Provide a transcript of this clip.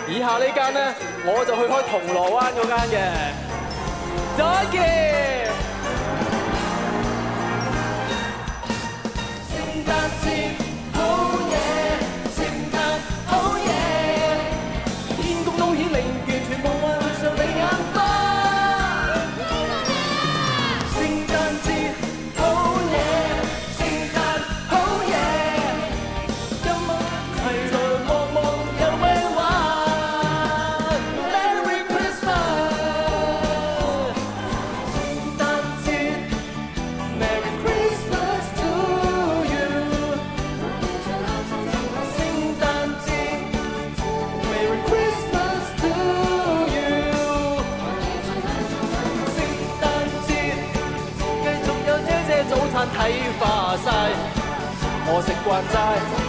以下呢間咧，我就去開銅鑼灣嗰間嘅。再見。聖誕節好嘢，聖誕好嘢，天公都顯靈，完全無幻想你眼花。聖誕節好嘢，聖誕好嘢，今晚齊來望望有咩玩。Merry Christmas， 聖誕節 Merry Christmas to you， 聖誕節 Merry Christmas to you， 聖誕節繼續有姐姐早餐睇化晒，我食慣齋。